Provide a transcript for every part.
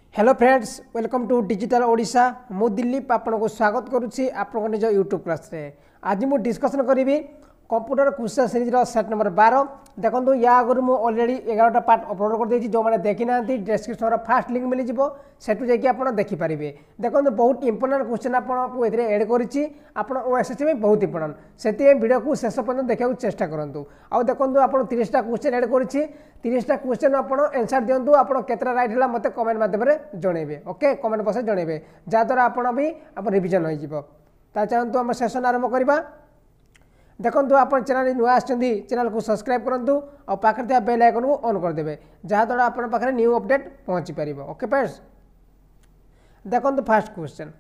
Hello friends welcome to digital Odisha मु दिलीप आपन को स्वागत करुच्ची आपन निज यूट्यूब क्लास रे आज मु डिस्कशन करी computer question series set number 12 देखो या आगु मुझे ऑलरेडी 11टा पार्ट अपलोड कर देछि जो माने देखि ना डिस्क्रिप्शन फास्ट लिंक मिल जिवो सेटु जाकि आपन देखि परिबे देखो बहुत इंपोर्टेंट क्वेश्चन आपन को एथरे ऐड करिछि आपन ओएसएससी में बहुत इंपोर्टेंट सेति वीडियो को शेष पर्यंत देखा चेष्टा करंतु आ देखो आपन 30टा क्वेश्चन ऐड करिछि 30टा क्वेश्चन आपन आंसर दियंतु आपन केतरा राइट हला मते कमेंट माध्यम रे जणेबे ओके कमेंट बॉक्स जणेबे जा द्वारा आपन भी आपन रिवीजन होई जिवो ता चाहंतु हम सेशन आरंभ करबा देखो आप चैनल नुआ चैनल को सब्सक्राइब करूँ और पाखे बेल आइकन को ऑन करदे जहाँद्वारा आप पाखे न्यू अपडेट पहुँची पार ओके फ्रेंड्स देखो first question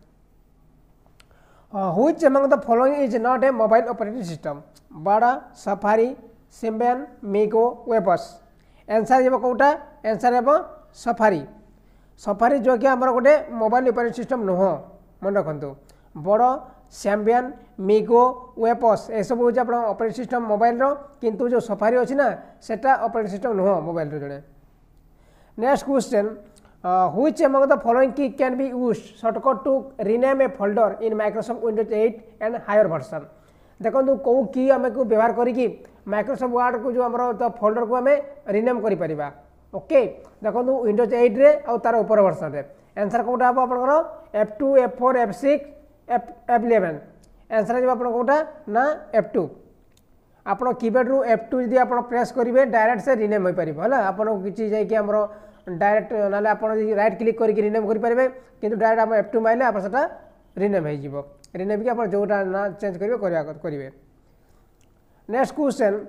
which among the following is not a mobile operating system बाड़ा Safari Symbian MeeGo webOS answer हे कौटा आंसर हे सफारी सफारी जो कि आम गोटे मोबाइल ऑपरेटिंग सिस्टम नुह मन रखु बड़ सैम्बियन मिगो वेपस ये सब हूँ आप ऑपरेटिंग सिस्टम मोबाइल किंतु जो सफारी अच्छी ना सेटा ऑपरेटिंग सिस्टम नुह मोबाइल जड़े next question which among the following key can be used shortcut to rename a folder in Microsoft Windows 8 and higher version देखो कौ की आम को व्यवहार करी माइक्रोसॉफ्ट वर्ड को जो आम फोल्डर को आम रीनेम कर ओके देखो विंडोज 8 रे और तार ऊपर वर्जन रे आंसर कौटा हम आप F2 F4 F6 F11 answer जो आप कौटा ना F2 आप कीबोर्ड रु F2 यदि आप प्रेस करेंगे डायरेक्ट से रिनेम हो पार है आपको किसी जामर डायरेक्ट ना आप राइट क्लिक करके रिनेम करेंगे किंतु डायरेक्ट आप F2 मारे आप रिनेम हो रिनेम की जोटा ना चेंज करेंगे next question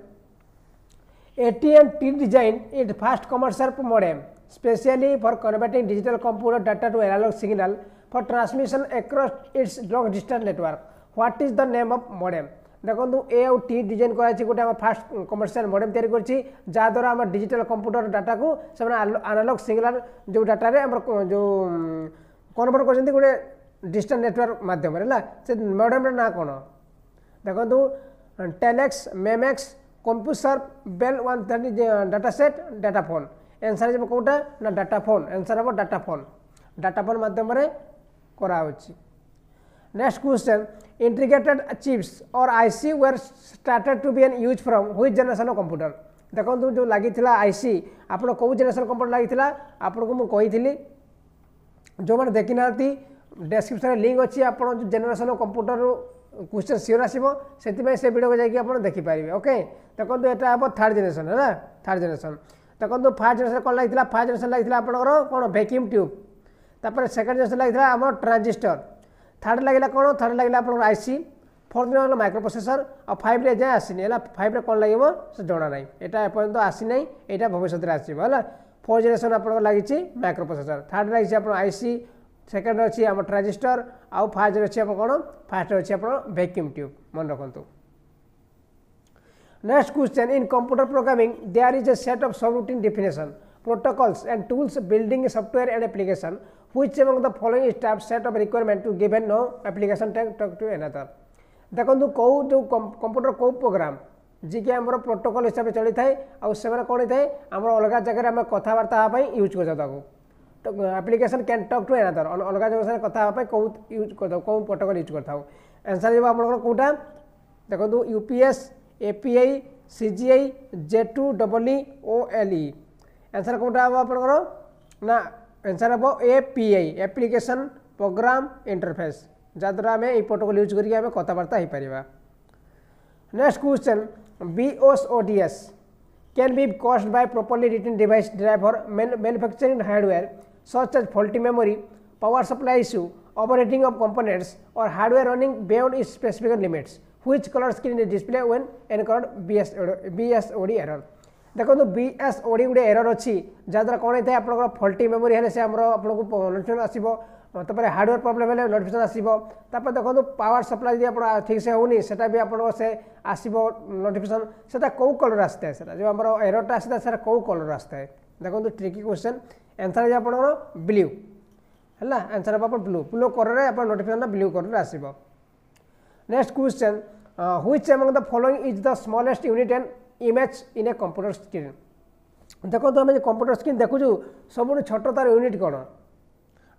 AT&T design it first commercial modem specially for converting digital computer data to analog signal for transmission across its long distance network what is the name of modem देखो ए आउ T design कराई गोटे fast commercial modem तैयारी करछि जा द्वारा हम digital computer data को से एनालॉग सिग्नल जो डाटा रे हम जो कन्वर्ट करछन्ती गोटे डिस्टेंस नेटवर्क माध्यम रे से मॉडेम रे ना कोन देखो telex memex computer bell 130 data set data phone answer जे कोटा ना डाटा फोन आंसर हम डाटा फोन माध्यम रे कराउछि नेक्स्ट क्वेश्चन इंटीग्रेटेड चिप्स और IC were started to be in use from which generation of computer देखो जो लगी आईसी आप कौ जनरेशन कंप्यूटर लगी आपको मुझे कही जो मैंने देखी ना डिस्क्रिप्शन लिंक अच्छी आप जनरेशन ऑफ कंप्यूटर क्वेश्चन सियोर आसो से वीडियो को जाकि देखिपारे ओके देखो यहाँ हम थर्ड जनरेशन है थर्ड जनरेशन देखो फास्ट जनरेशन कौन लगी फास्ट जनरेशन लगी आपंकर कौन वैक्यूम ट्यूब तापर सेकेंड जनरेशन लगी आम ट्रांजिस्टर थर्ड लगे कौन थर्ड लगे आप आईसी फोर्थ दिन माइक्रो प्रोसेसर और 5 रे जाए आसनी है 5 रे कौन लगे से जना ना यहाँ एपर्तंत आसी ना यहाँ भविष्य में आसो है फोर्थ जनरेशन आप लगी माइक्रो प्रोसेसर थर्ड लगी आप आईसी सेकेंड अच्छी आम ट्रांजिस्टर आउ फास्ट अच्छी आप कौन फास्ट अच्छी आप वैक्यूम ट्यूब मन रखु next question in computer programming there is a set of subroutine definition protocols and tools building software and application which among the following steps set of requirement to given no application talk to another देखो कौ जो computer कौ programme जी कि आम protocol हिसाब से चली थाए आउ से कौन होता है आम अलग जगह आम कथबार्ता यूज कर application can talk to another अलग जगह कथा कौ यूज कर कौ प्रोटोकॉल यूज करता आंसर जो आप कौटा देखो UPS API CGI J2EE answer कौटा हम आपंकर ना आंसर हम एपीआई एप्लिकेशन प्रोग्राम इंटरफेस जहाँद्वारा आम ये प्रोटोकॉल यूज करके कथबार्ता हो पार next question BOSODS can be caused by properly written device driver manufacturing hardware such as faulty memory power supply issue operating of components और hardware running beyond its specific limits which colour screen display when encountered BSOD error देखो BSOD गोटे error अच्छी जहाँद्वारा कौन होता है आप faulty memory है से आपको नोटिफिकेशन आसो तापर हार्डवेयर प्रॉब्लम है नोटिफिकेशन आसो देखो पावर सप्लाई जी आप ठीक से होनी से भी आप आसो नोटिफिकेशन से कौ कलर आसता है जो आम एररटा आसता है कौ कलर आसता है देखो ट्रिकी क्वेश्चन आंसर आप ब्लू है आंसर आप ब्लू ब्लू कलर आप नोटिफिकेशन ब्लू कलर आसो next question which among the following is the smallest unit and image in a computer screen देखो तो आम कंप्यूटर स्क्रीन देखु सब छोट तार यूनिट कौन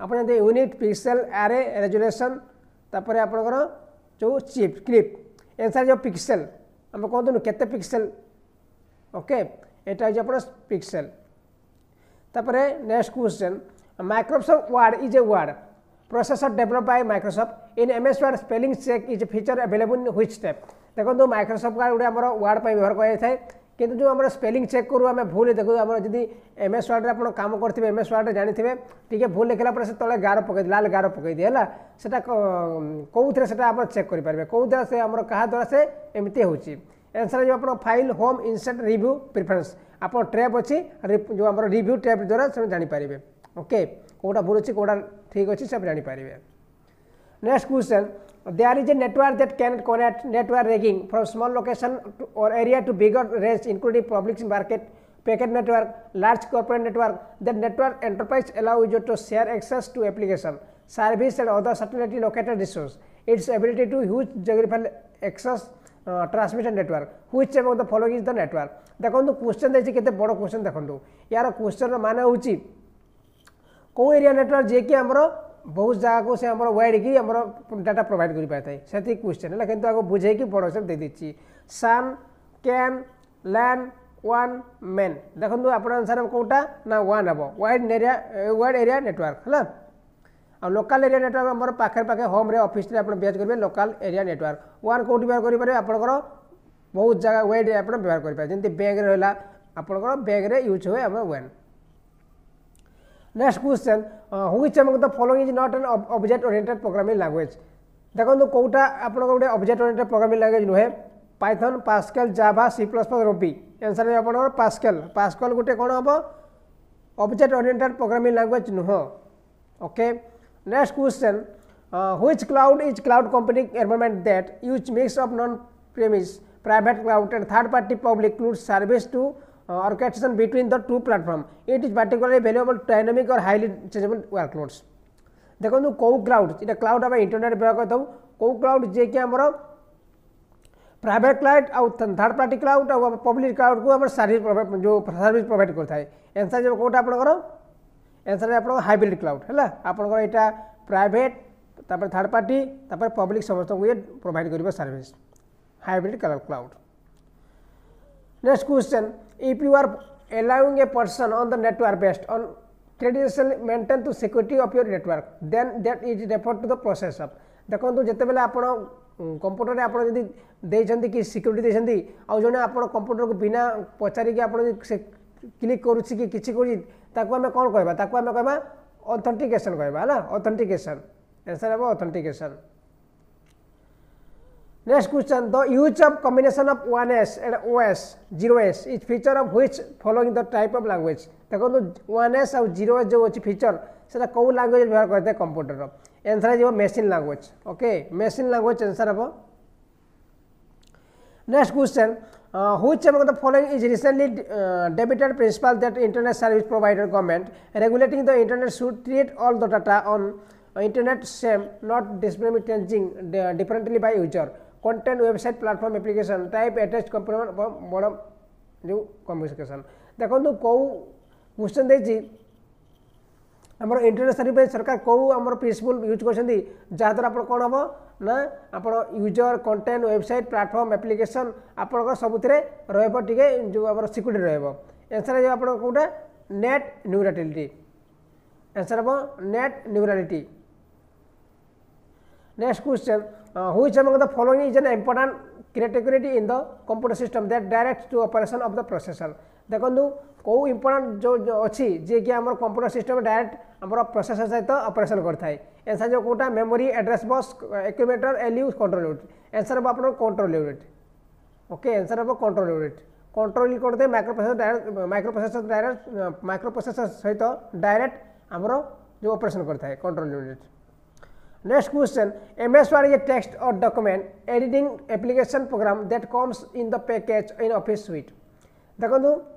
आप यूनिट पिक्सेल एरे रेजोल्यूशन तापर आपंकर जो चिप क्लिप आंसर जो पिक्सेल आम कहतु केते पिक्सेल ओके एटा हो पिक्सेल तापर next question Microsoft Word is a word processor develop by Microsoft in MS Word spelling check is feature available in which step देखो माइक्रोसॉफ्ट वर्ड गोटे आम वर्ड व्यवहार कराए किंतु जो आम स्पेलिंग चेक करूँ आम भूल देखो आम जब एमएस वर्ड आप काम करते एमएस वर्ड जानी टे भूल लिखला से तले गार पकई लाल गार पकई दिए है सेटा कौन से आप चेक करेंगे कौ द्वारा से आम क्या द्वारा से एमती हो आंसर जो आप file home insert review preference आप टैब अच्छी जो आम रिव्यू टैब द्वारा से जानीपारे ओके कौटा भूल अच्छी कौटा ठीक अच्छे सब जानीपारे next question there is a network that can connect network ranking from small location or area to bigger range including public market packet network large corporate network that network enterprise allow user to share access to application service and other satellite located resource its ability to use geographical access transmission network which among the following is the network देखो question देखिए केते बड़ question देखो यार question माने होची को area network जे कि हमरो बहुत जगह को से आम वाइड की आम डाटा प्रोवाइड कर पाए से क्वेश्चन है कि आगे बुझे कि बड़ से दे दी सन कैन लैंड वन मेन देखो आप आंसर कौटा ना वन हम वाइड एरिया नेटवर्क है आ लोकल एरिया नेटवर्क आम पाखे पाखे होम रे ऑफिस रे आप बेच करेंगे लोकल एरिया नेटवर्क वन कौटी व्यवहार करेंगे आपंकर बहुत जगह वाइड आप व्यवहार करेंगे जमी बैंक रहा आपंकर बैंक रे यूज हुए आम वन next question which among the following is not an object oriented programming language देखो कौटा आप गोटे ऑब्जेक्ट ओरिएंटेड प्रोग्रामिंग लैंग्वेज नुहे Python Pascal Java C plus plus Ruby answer है आपन पास्कल पास्कल गोटे कौन हम ऑब्जेक्ट ओरिएंटेड प्रोग्रामिंग लैंग्वेज नुह okay next question which cloud is cloud computing environment that use mix of non premise private cloud and third party public cloud service to orchestration between the two platform it is particularly valuable dynamic or highly changeable workloads देखो कौ cloud ये cloud आम internet व्यवहार करता हूँ कौ cloud जे कि आम प्राइवेट क्लाउड आउ थर्ड पार्टी क्लाउड और पब्लिक क्लाउड को आम सर्विस जो सर्विस प्रोवाइड करता है आंसर जो कौटा आपंकर आंसर आप हाइब्रिड क्लाउड है आपंकर यहाँ प्राइवेट थर्ड पार्टी पब्लिक समस्त ये प्रोवाइड कर service hybrid cloud next question if you are allowing a person on the network based on credential maintain to security of your network then that is referred to the process of देखो जिते बेले आप computer में आप देइछंती कि security देइछंती आ जने आप computer को बिना पचारि कि आप क्लिक करूछि कि किछि करूछि ताको हमें कोन कहबा ताको हमें कहबा ऑथेंटिकेशन कहबा ना ऑथेंटिकेशन आंसर है authentication Next question, the use of combination of 1S and OS 0S is feature of which following the type of language देखो 1S और 0S जो अच्छी फीचर से कौ लैंग्वेज व्यवहार करते हैं कंप्यूटर आंसर है जो machine language okay machine language answer हम next question which among the following is recently debated principle that internet service provider government regulating the internet should treat all the data on internet same not discriminating differently by user content website platform application type attached component modem जो communication देखो कौ question देछि हमर internet service सरकार कौ हमर principal use करछंती जहाद्वारा आप कौन हम ना आप user content website platform application आप सबुथिरे रहबो टिके जो हमर सिक्योरिटी रहबो आंसर है आप कोटा नेट न्यूट्रलिटी आंसर हम net neutrality next question which among the following is an important category in the computer system that directs to operation of the processor देखो कौ इंपोर्टेंट जो अच्छी जे कि आम कंप्यूटर सिस्टम डायरेक्ट आम प्रोसेसर सहित ऑपरेशन करता है आंसर जो कौटा memory address bus accumulator ALU control unit answer हम आप कंट्रोल यूनिट ओके आंसर हम कंट्रोल यूनिट कंट्रोल करते माइक्रोप्रोसेसर सहित डायरेक्ट आमर जो ऑपरेशन करता है control unit next question MS Word is a text or document editing application program that comes in the package in Office suite देखो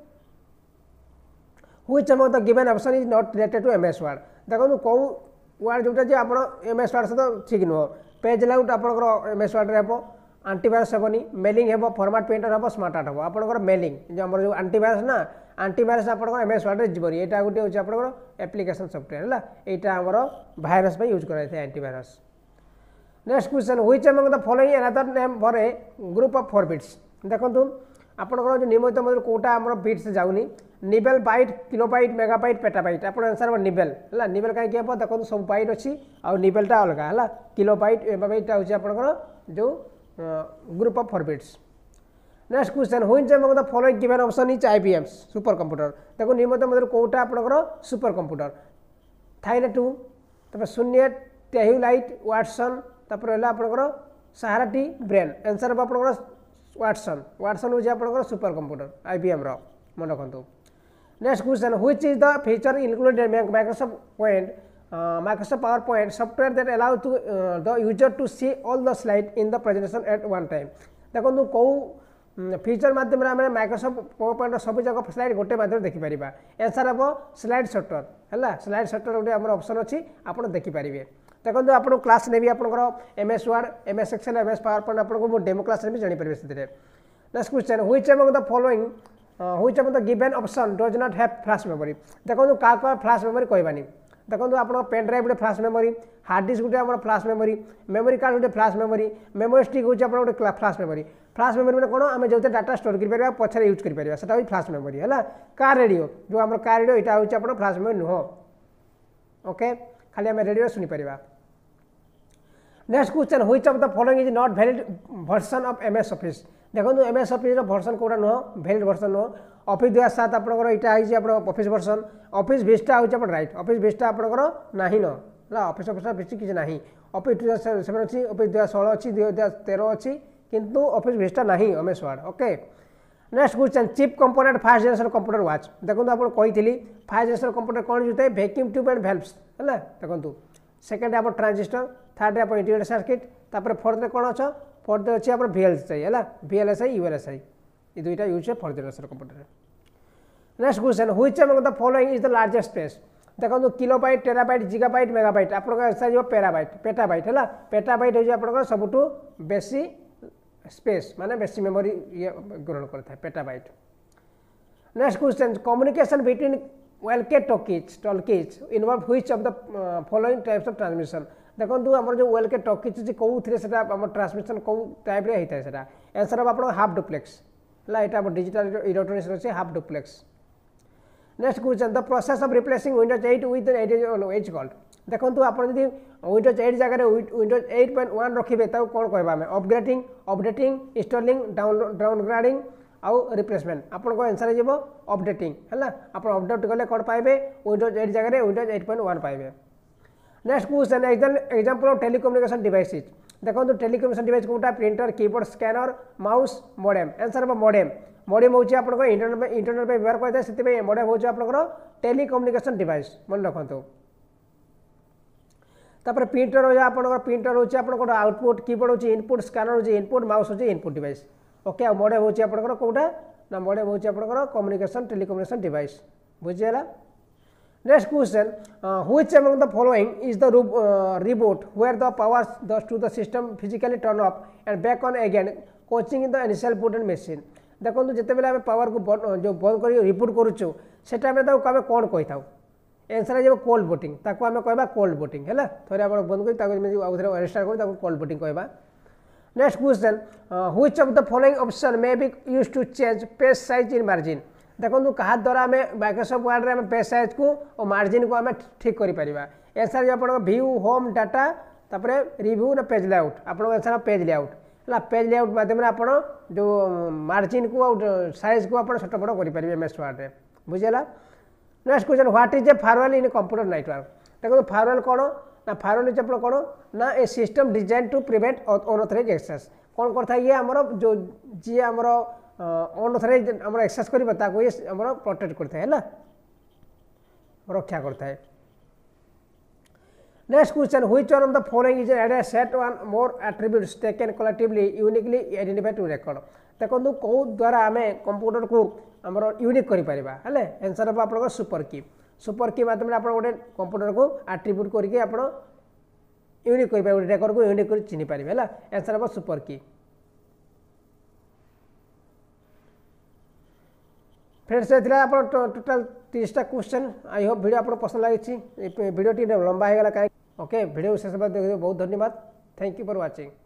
which among the given option is not related to MS Word देखो कौ word जोटा जे आप MS Word सहित ठीक नुह page layout आप MS Word रे आंटीभाइरस हेनी मेलिंग हे फॉर्मेट प्रिंटर हम स्मार्ट आर्ट हम आपंकर मेलिंग जो आम जो आंटीभाइरस ना आंटीभाइरस आप एमएस वर्ड जीवन यहाँ गोटे हूँ आपंकर एप्लिकेशन सॉफ्टवेयर है यहाँ आमर भाइरस यूज कराई antivirus. Next question which among the following another name for a group of 4 bits देखो आपंकर जो नियमित मध्य कौटा आम बिट्स जाऊनी nibble byte kilobyte megabyte petabyte आप आंसर निबेल है निबेल कहीं देखो सब बाइट अच्छी आउ निबेलटा अलग है किलोबाइट मेगाबाइटा हूँ आपंकर जो group of 4 bits. Next question which among the following given option is IBM super computer देखो नियमित मध्य कौटा आपंकर सुपर कंप्यूटर थाइले 2 तब शून्य टेह्युलाइट वाटसन तापर है आपंकर सहारा टी ब्रेन आंसर हम आपंकर वाटसन वाटसन हूँ आपंकर सुपर कंप्यूटर आईबीएम मन रखु। Next question which is the feature included Microsoft power point software that allow to the user to see all the slide in the presentation at one time देखो कौ feature माध्यम Microsoft power point सब जगह slide गोटे माध्यम देखिपर answer हम slide software है स्लाइड सॉफ्टवेयर गोटे आम ऑप्शन अच्छी आप देखिपारे देखो आपको क्लास नेबी आपंकर MS word MS excel MS power point आपको डेमो क्लास भी जानीपारे से। Next question which among the following which among the given option does not have flash memory देखो क्या फ्लैश मेमोरी कहबानी देखो आप पेन ड्राइव गोटे फ्लैश मेमोरी हार्ड डिस्क गोटे आप फ्लैश मेमोरी कार्ड गोटे फ्लैश मेमोरी स्टिक हूँ आप गोटे फ्लैश मेमोरी में कौन आम जो डाटा स्टोर कर पछे यूज कर फ्लैश मेमोरी है कार रेडियो जो आम कार रेडियो यहाँ हूँ आप फ्लैश मेमोरी नुह ओके खाली आम रेडियो सुनीपर। Next question which of the following is not valid version of MS office देखो एमएस ऑफिस वर्जन कौटा नुह वैलिड वर्जन नुह ऑफिस 2007 आपंकर यहाँ आप ऑफिस वर्जन ऑफिस विस्टा हूँ आप राइट ऑफिस विस्टा आपंकर ना न ऑफिस विस्टा किसी ना ऑफिस 2007 अच्छी ऑफिस 2016 अच्छी 2013 अच्छी किंतु ऑफिस विस्टा ना MS word okay. Next question chip component first generation computer वाच देखो आप कही फास्ट जनरेशन कंप्यूटर कौन जुटाए वैक्यूम ट्यूब एंड भेल्व्स है देखो सेकेंड आप ट्रांजिस्टर थर्ड आप इंटीग्रेटेड सर्किट तापर फोर्थ कौन अच्छ फोर्थ अच्छी आप VLSI है VLSI ULSI ये दुईटा यूज है fourth generation computer. Next question which among the following is the largest space देखो किलोबाइट टेराबाइट जिगाबाइट मेगाबाइट आप आंसर पेराबाइट पेटाबाइट है पेटाबाइट हूँ आप सबुठू बेसी स्पेस माने बेसी मेमोरी ये ग्रहण करता है petabyte. Next question communication between walkie talkies involve which of the following types of transmission देखो आम जो वेलके टॉकीज अच्छी कौ ट्रांसमिशन कौ टाइप होता है आंसर हम आप हाफ डुप्लेक्स है यहाँ डिजिटल इलेक्ट्रॉनिक्स अच्छे half duplex. Next question the process of replacing windows 8 with is called देखो आप विंडोज 8 जगह विंडोज 8.1 रखिए कौन कहवा अपग्रेडिंग अपडेटिंग इंस्टॉलिंग डाउनग्रेडिंग आउ रिप्लेसमेंट आपको आंसर हो अपडेटिंग है आप अपडेट कले कौन पाइबे विंडोज 8 जगह विंडोज 8.1 पाइबे। Next question example of telecommunication devices देखो टेलीकम्युनिकेशन डिवाइस कौटा printer keyboard scanner mouse modem answer हम मॉडेम मॉडेम हूँ आप इंटरनेट व्यवहार करते हैं से मॉडेम हूँ आप टेलीकम्युनिकेशन डिवाइस मन रखु। तापर प्रिंटर हो आप प्रिंटर हूँ आप आउटपुट कीबोर्ड हूँ इनपुट स्कैनर हूँ इनपुट माउस हूँ इनपुट डिवाइस ओके मॉडेम हूँ आप कौटा ना मॉडेम हूँ आप कम्युनिकेशन टेलीकम्युनिकेशन डिवाइस बुझीगला। Next question which among the following is the reboot where the power to the system physically turn off and back on again causing in the initial boot and machine देखो जितेबाला आम power को जो बंद कर reboot करुचु से time आम कौन कही था आंसर है कोल्ड बूटिंग ताको आम कहवा कोल्ड बूटिंग है थे आप बंद कर रिस्टार्ट कर कोल्ड बूटिंग कहवा। Next question which of the following option may be use to change page size in margin देखो क्या द्वारा आम माइक्रोसॉफ्ट वर्ड में पेज साइज को और मार्जिन को आम ठीक कर आंसर आप व्यू होम डाटा तापर रिव्यू ना पेज लेआउट आप आंसर पेज लेआउट है पेज लेआउट माध्यम आप जो मार्जिन को साइज को आप छोट बड़ करेंगे एमएस वर्ड में बुझेगा। Next question what is a firewall in computer network देखो फायरवॉल कौन ना फायरवॉल इज आप कौन ना a system design to prevent unauthorised access कौन करता ये आमर जो जी आमर अनऑथराइज्ड आमर एक्सेस करता ये आमर प्रोटेक्ट करता है रक्षा करता है। Next question which one of the following is a set one more attributes taken collectively uniquely identified to record देखो कौ द्वारा आम कंप्यूटर को आमर यूनिक करें आंसर हम आप सुपर की माध्यम आप गोटे कंप्यूटर को आट्रिब्यूट करके आप यूनिक कर रिकॉर्ड को यूनिक कर चिन्ह पारे है आंसर हम सुपर की। फ्रेंड्स ये आप टोटाल 30टा क्वेश्चन। आई होप वीडियो आपको पसंद लगी। वीडियो टी लंबा होगा कहीं ओके वीडियो शेष देखिए बहुत धन्यवाद। Thank you for watching.